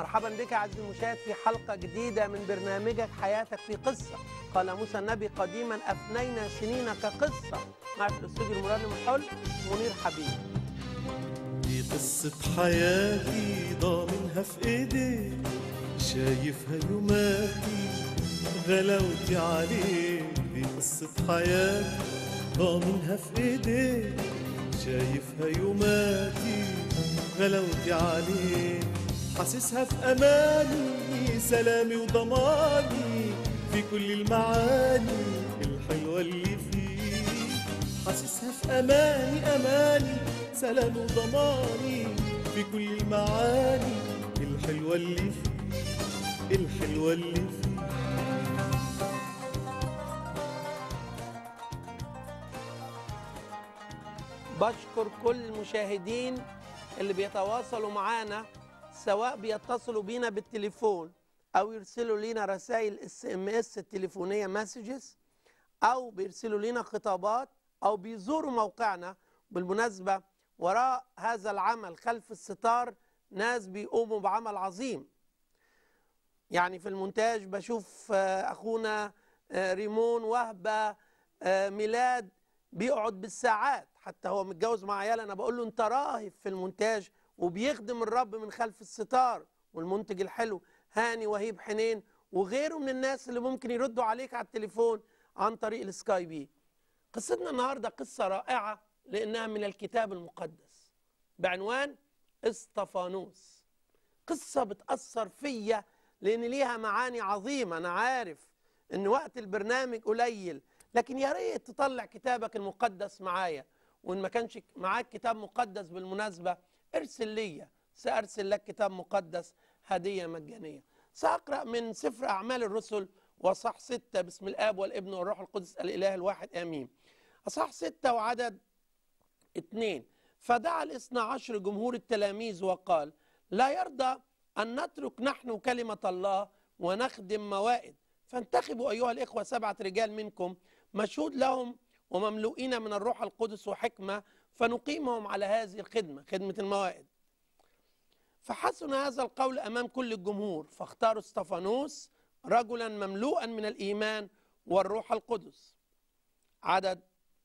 مرحبا بك عزيزي المشاهد في حلقة جديدة من برنامجك حياتك في قصة. قال موسى النبي قديما أفنينا سنين كقصة. معي في الاستوديو المرنم الحل منير حبيب. دي قصة حياتي ضامنها في ايديك، شايفها يوماتي غلاوتي عليك. دي قصة حياتي ضامنها في ايديك، شايفها يوماتي غلاوتي عليك. حاسسها في اماني سلامي وضماني في كل المعاني الحلوة اللي فيك. حاسسها في اماني سلامي وضماني في كل المعاني الحلوة اللي فيك، الحلوة اللي فيك. بشكر كل المشاهدين اللي بيتواصلوا معانا، سواء بيتصلوا بينا بالتليفون أو يرسلوا لنا رسائل SMS التليفونية مسجز، أو بيرسلوا لنا خطابات، أو بيزوروا موقعنا. بالمناسبة وراء هذا العمل خلف الستار ناس بيقوموا بعمل عظيم. يعني في المونتاج بشوف أخونا ريمون وهبة ميلاد بيقعد بالساعات، حتى هو متجوز مع عيال. أنا بقول له أنت راهب في المونتاج وبيخدم الرب من خلف الستار. والمنتج الحلو هاني وهيب حنين وغيره من الناس اللي ممكن يردوا عليك على التليفون عن طريق السكاي بي. قصتنا النهاردة قصة رائعة لأنها من الكتاب المقدس بعنوان اسطفانوس. قصة بتأثر فيا لأن ليها معاني عظيمة. أنا عارف أن وقت البرنامج قليل، لكن يا ريت تطلع كتابك المقدس معايا. وإن ما كانش معاك كتاب مقدس بالمناسبة ارسل لي، سأرسل لك كتاب مقدس هدية مجانية. سأقرأ من سفر أعمال الرسل وأصح 6 باسم الآب والابن والروح القدس الإله الواحد آمين. أصح 6 وعدد 2: فدعا 12 جمهور التلاميذ وقال: لا يرضى أن نترك نحن كلمة الله ونخدم موائد، فانتخبوا أيها الإخوة 7 رجال منكم مشهود لهم ومملوئين من الروح القدس وحكمة، فنقيمهم على هذه الخدمة، خدمة الموائد. فحسن هذا القول أمام كل الجمهور، فاختاروا اسطفانوس رجلا مملوءا من الإيمان والروح القدس. عدد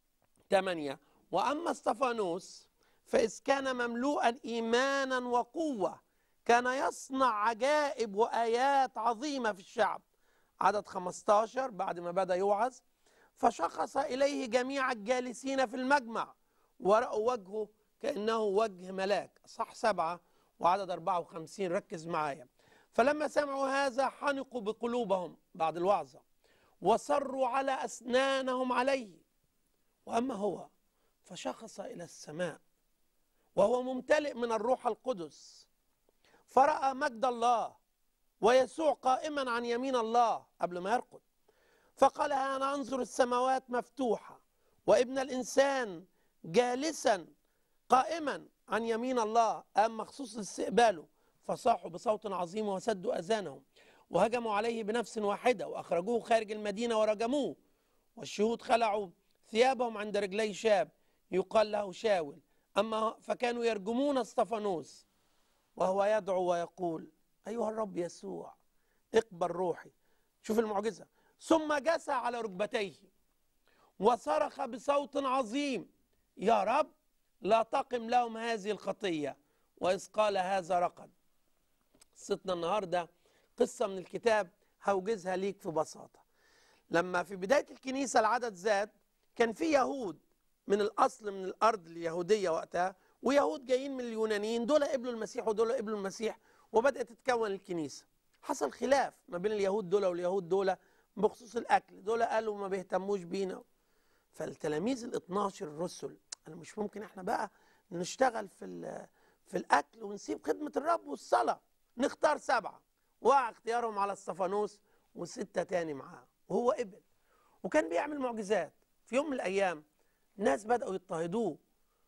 8: وأما اسطفانوس فإذ كان مملوءا إيمانا وقوة كان يصنع عجائب وآيات عظيمة في الشعب. عدد 15: بعد ما بدأ يوعظ فشخص إليه جميع الجالسين في المجمع ورأوا وجهه كأنه وجه ملاك. صح 7 وعدد 54. ركز معايا. فلما سمعوا هذا حنقوا بقلوبهم بعد الوعظة وصروا على أسنانهم عليه. وأما هو فشخص إلى السماء وهو ممتلئ من الروح القدس، فرأى مجد الله ويسوع قائما عن يمين الله قبل ما يرقد. فقال: أنا أنظر السماوات مفتوحة وابن الإنسان جالسا قائما عن يمين الله. أما مخصوص لاستقباله فصاحوا بصوت عظيم وسدوا أذانهم وهجموا عليه بنفس واحدة وأخرجوه خارج المدينة ورجموه. والشهود خلعوا ثيابهم عند رجلي شاب يقال له شاول. أما فكانوا يرجمون اسطفانوس وهو يدعو ويقول: أيها الرب يسوع اقبل روحي. شوف المعجزة. ثم جثى على ركبتيه وصرخ بصوت عظيم: يا رب لا تقم لهم هذه الخطية. وإذ قال هذا رقد. قصتنا النهاردة قصة من الكتاب هوجزها ليك في بساطة. لما في بداية الكنيسة العدد زاد، كان في يهود من الأصل من الأرض اليهودية وقتها، ويهود جايين من اليونانيين. دول قبلوا المسيح ودول قبلوا المسيح، وبدأت تتكون الكنيسة. حصل خلاف ما بين اليهود دول واليهود دول بخصوص الأكل. دول قالوا ما بيهتموش بينا. فالتلاميذ ال12 الرسل قالوا مش ممكن احنا بقى نشتغل في الأكل ونسيب خدمة الرب والصلاة. نختار 7. وقع اختيارهم على اسطفانوس و6 تاني معاه، وهو قبل وكان بيعمل معجزات. في يوم من الأيام ناس بدأوا يضطهدوه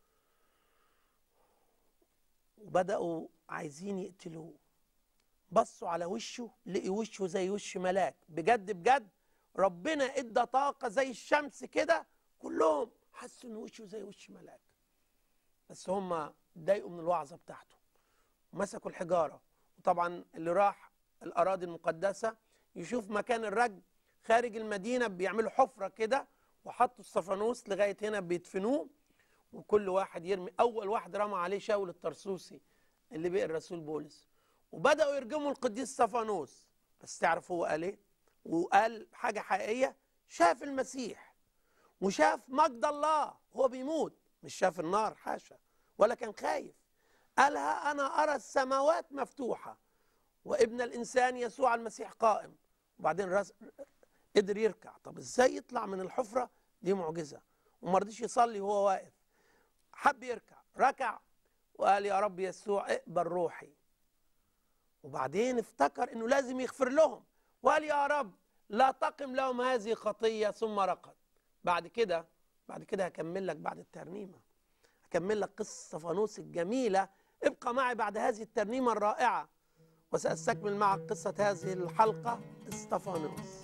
وبدأوا عايزين يقتلوه. بصوا على وشه لقي وشه زي وش ملاك. بجد بجد ربنا ادى طاقة زي الشمس كده، كلهم حسوا ان وشه زي وش ملاك. بس هم اتضايقوا من الوعظة بتاعته ومسكوا الحجارة وطبعا اللي راح الأراضي المقدسة يشوف مكان الرجم خارج المدينة، بيعملوا حفرة كده وحطوا استفانوس لغاية هنا بيدفنوه، وكل واحد يرمي. أول واحد رمى عليه شاول الطرسوسي اللي بقى الرسول بولس، وبدأوا يرجموا القديس استفانوس. بس تعرف هو قال ايه؟ وقال حاجة حقيقية، شاف المسيح وشاف مجد الله هو بيموت، مش شاف النار حاشا، ولا كان خايف. قالها أنا أرى السماوات مفتوحة وابن الإنسان يسوع المسيح قائم. وبعدين قدر يركع. طب ازاي يطلع من الحفرة؟ دي معجزة. وما رضيش يصلي وهو واقف، حب يركع، ركع وقال يا رب يسوع اقبل روحي. وبعدين افتكر انه لازم يغفر لهم وقال يا رب لا تقم لهم هذه خطية، ثم رقد. بعد كده هكمل لك بعد الترنيمة، هكمل لك قصة استفانوس الجميلة. ابقى معي بعد هذه الترنيمة الرائعة وسأستكمل معك قصة هذه الحلقة استفانوس.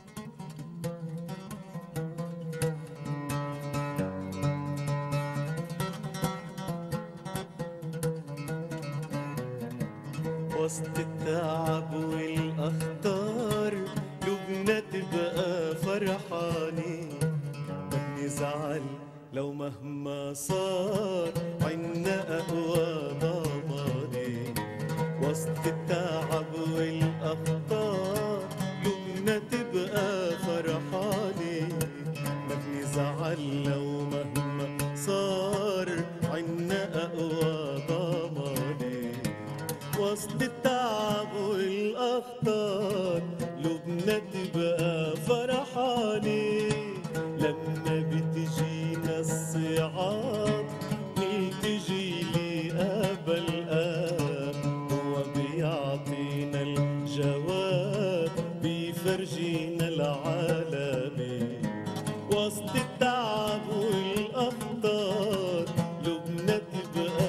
وسط التعب والأخطار لبنى تبقى فرحانين، ما بنزعل لو مهما صار عنا أقوى ضمانين. وسط التعب والأخطار لبنى تبقى فرحانين، ما بنزعل لو مهما صار عنا أقوى ضمانين. وسط التعب والأخطار لبنى تبقى فرحانين، لما بتجينا الصعاب نلتجي لأبا الآب، هو بيعطينا الجواب بيفرجينا العالمين. وسط التعب والأخطار لبنى تبقى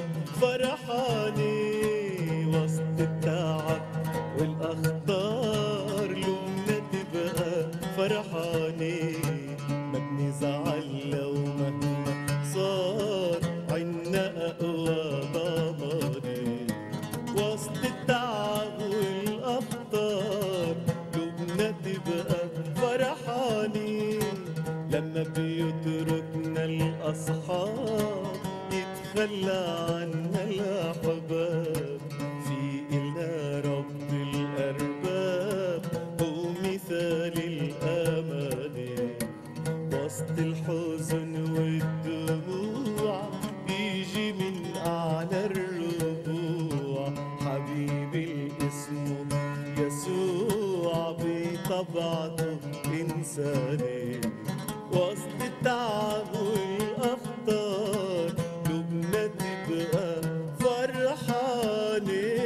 فرحانين، وسط التعب والأخطار لبنى تبقى فرحانين، ما بنزعل لو مهما صار عنا أقوى ضمانين. وسط التعب والأخطار لبنى تبقى فرحانين، لما بيتركنا الأصحاب يتخلى عنا الأحباب، في إلنا رب الأرباب هو مثال الأمان. وسط الحزن والدموع بيجي من أعلى الربوع، حبيبي الاسم يسوع بطبعته إنساني. وسط التعب والأخطار لبنى تبقى فرحاني.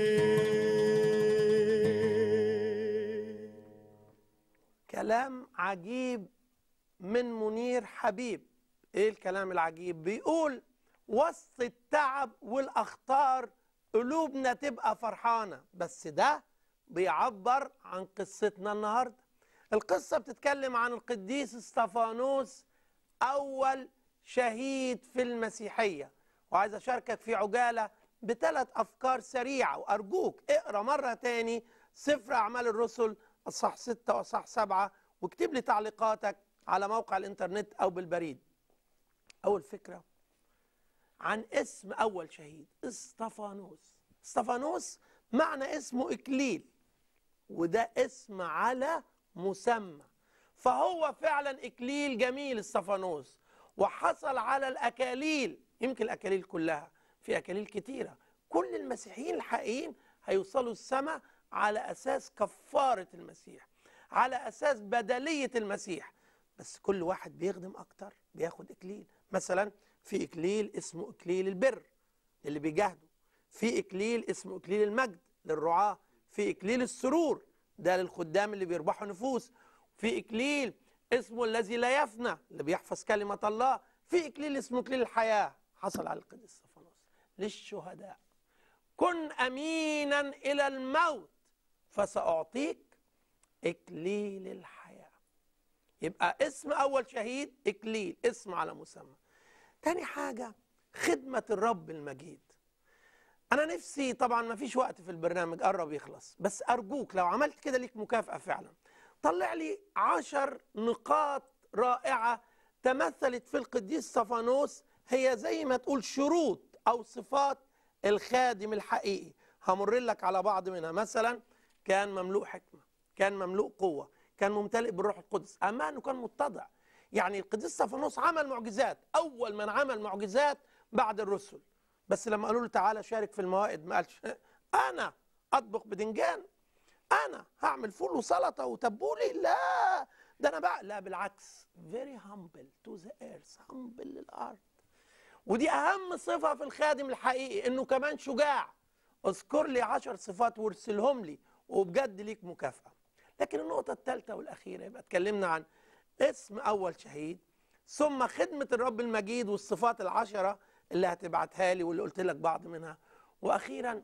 كلام عجيب من منير حبيب. ايه الكلام العجيب؟ بيقول وسط التعب والأخطار قلوبنا تبقى فرحانة. بس ده بيعبر عن قصتنا النهاردة. القصة بتتكلم عن القديس استفانوس، أول شهيد في المسيحية. وعايز أشاركك في عجالة بثلاث أفكار سريعة، وأرجوك اقرأ مرة تاني سفر أعمال الرسل أصحاح 6 وأصحاح 7، واكتب لي تعليقاتك على موقع الإنترنت أو بالبريد. أول فكرة عن اسم أول شهيد استفانوس. استفانوس معنى اسمه إكليل، وده اسم على مسمى، فهو فعلا إكليل جميل استفانوس، وحصل على الأكاليل. يمكن الأكاليل كلها، في أكاليل كتيرة. كل المسيحيين الحقيقيين هيوصلوا السماء على أساس كفارة المسيح، على أساس بدلية المسيح. بس كل واحد بيخدم أكتر بياخد إكليل. مثلا في إكليل اسمه إكليل البر اللي بيجاهدوا، في إكليل اسمه إكليل المجد للرعاة، في إكليل السرور ده للخدام اللي بيربحوا نفوس، في إكليل اسمه الذي لا يفنى اللي بيحفظ كلمة الله، في إكليل اسمه إكليل الحياة حصل على القديس استفانوس. للشهداء كن أمينا إلى الموت فسأعطيك إكليل الحياة. يبقى اسم أول شهيد إكليل، اسم على مسمى. تاني حاجة خدمة الرب المجيد. أنا نفسي طبعا ما فيش وقت في البرنامج، قرب يخلص، بس أرجوك لو عملت كده ليك مكافأة فعلا. طلع لي 10 نقاط رائعة تمثلت في القديس استفانوس، هي زي ما تقول شروط أو صفات الخادم الحقيقي. همر لك على بعض منها. مثلا كان مملوء حكمة، كان مملوء قوة، كان ممتلئ بالروح القدس، أما أنه كان متضع. يعني القديس استفانوس عمل معجزات، أول من عمل معجزات بعد الرسل. بس لما قالوا له تعالى شارك في الموائد ما قالش أنا أطبخ بدنجان، أنا هعمل فول وسلطة وتبولي، لا ده أنا بقى، لا بالعكس، very humble to the earth، humble للأرض. ودي أهم صفة في الخادم الحقيقي، إنه كمان شجاع. اذكر لي 10 صفات وارسلهم لي وبجد ليك مكافأة. لكن النقطة الثالثة والأخيرة، يبقى اتكلمنا عن اسم أول شهيد، ثم خدمة الرب المجيد والصفات ال10 اللي هتبعتها لي واللي قلت لك بعض منها، وأخيرا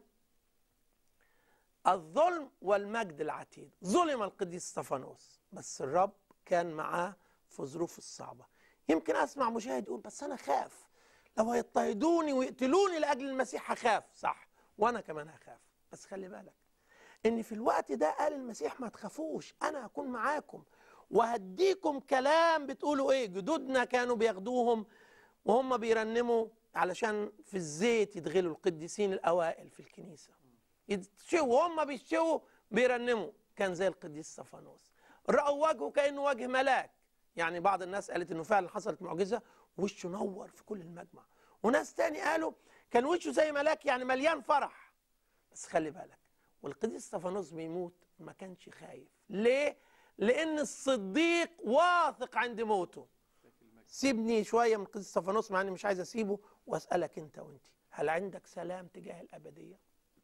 الظلم والمجد العتيد. ظلم القديس استفانوس بس الرب كان معاه في ظروف الصعبة. يمكن أسمع مشاهد يقول بس أنا خاف، لو هيضطهدوني ويقتلوني لأجل المسيح هخاف. صح، وأنا كمان هخاف، بس خلي بالك إن في الوقت ده قال المسيح ما تخافوش، أنا هكون معاكم وهديكم كلام بتقولوا إيه. جدودنا كانوا بياخدوهم وهم بيرنموا علشان في الزيت يدغلوا القديسين الأوائل في الكنيسة، يتشوا وهم بيشوا بيرنموا. كان زي القديس استفانوس، رأوا وجهه كأنه وجه ملاك. يعني بعض الناس قالت إنه فعلا حصلت معجزة وشه نور في كل المجمع، وناس تاني قالوا كان وشه زي ملاك، يعني مليان فرح. بس خلي بالك، والقديس استفانوس بيموت ما كانش خايف. ليه؟ لأن الصديق واثق عند موته. سيبني شوية من القديس استفانوس مع إني مش عايز أسيبه، وأسألك أنت وأنت، هل عندك سلام تجاه الأبدية؟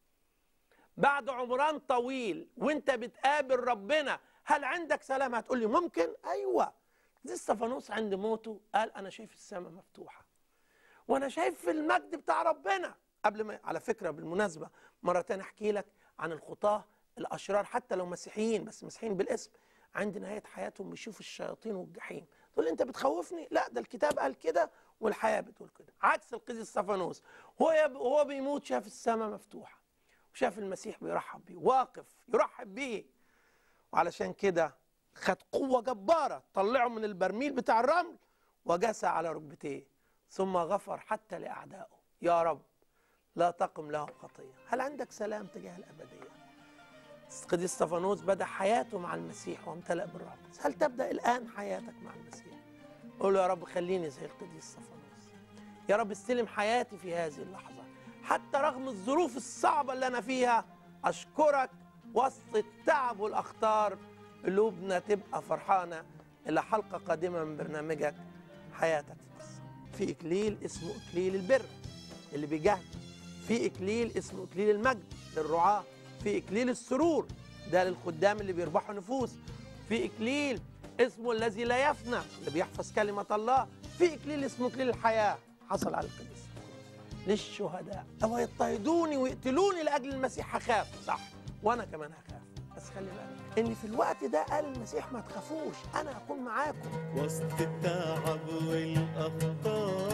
بعد عمران طويل وأنت بتقابل ربنا، هل عندك سلام؟ هتقول لي ممكن. أيوة، القديس استفانوس عند موته قال أنا شايف السماء مفتوحة وأنا شايف المجد بتاع ربنا. قبل ما، على فكرة بالمناسبة، مرة تانية أحكي لك عن الخطاة الأشرار، حتى لو مسيحيين بس مسيحيين بالاسم، عند نهاية حياتهم بيشوفوا الشياطين والجحيم. تقول لي أنت بتخوفني؟ لا، ده الكتاب قال كده والحياة بتقول كده. عكس القديس استفانوس، وهو بيموت شاف السماء مفتوحة وشاف المسيح بيرحب بيه، واقف يرحب بيه. وعلشان كده خد قوة جبارة، طلعه من البرميل بتاع الرمل وجسى على ركبتيه، ثم غفر حتى لأعدائه. يا رب لا تقم له خطية. هل عندك سلام تجاه الأبدية؟ القديس استفانوس بدأ حياته مع المسيح وامتلأ بالروح القدس. هل تبدأ الآن حياتك مع المسيح؟ قول له يا رب خليني زي القديس استفانوس، يا رب استلم حياتي في هذه اللحظة، حتى رغم الظروف الصعبة اللي أنا فيها أشكرك وسط التعب والأخطار. قلوبنا تبقى فرحانة. إلى حلقة قادمة من برنامجك حياتك في قصة. في إكليل اسمه إكليل البر اللي بيجاهد، في إكليل اسمه إكليل المجد للرعاة، في إكليل السرور ده للخدام اللي بيربحوا نفوس، في إكليل اسمه الذي لا يفنى اللي بيحفظ كلمة الله، في إكليل اسمه إكليل الحياة حصل على القديس للشهداء. لو هيضطهدوني ويقتلوني لأجل المسيح هخاف. صح، وأنا كمان هخاف، بس خلي بالك إن في الوقت ده قال المسيح ما تخافوش، أنا هكون معاكم وسط التعب والأخطار.